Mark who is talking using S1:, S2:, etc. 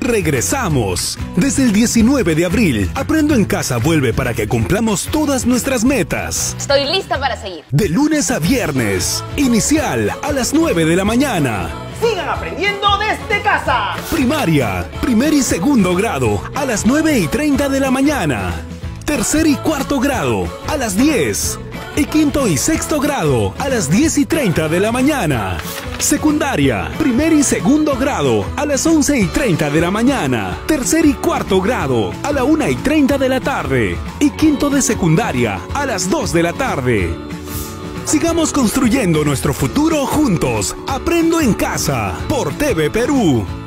S1: Regresamos. Desde el 19 de abril, Aprendo en Casa vuelve para que cumplamos todas nuestras metas.
S2: Estoy lista para seguir.
S1: De lunes a viernes. Inicial a las 9 de la mañana.
S3: ¡Sigan aprendiendo desde casa!
S1: Primaria, primer y segundo grado a las 9:30 de la mañana. Tercer y cuarto grado a las 10. Y quinto y sexto grado a las 10:30 de la mañana. Secundaria, primer y segundo grado a las 11:30 de la mañana. Tercer y cuarto grado a la 1:30 de la tarde. Y quinto de secundaria a las 2 de la tarde. Sigamos construyendo nuestro futuro juntos. Aprendo en Casa por TV Perú.